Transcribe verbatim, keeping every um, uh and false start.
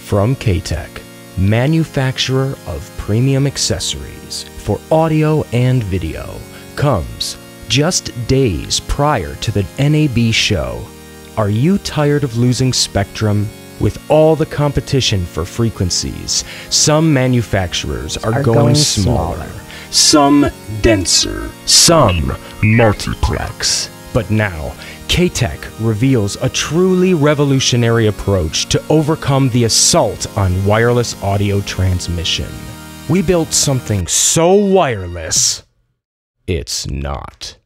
From K-Tek, manufacturer of premium accessories for audio and video, comes just days prior to the N A B show. Are you tired of losing spectrum? With all the competition for frequencies, some manufacturers are, are going, going smaller, smaller, some denser, some multiplex. But now, K-Tek reveals a truly revolutionary approach to overcome the assault on wireless audio transmission. We built something so wireless, it's not.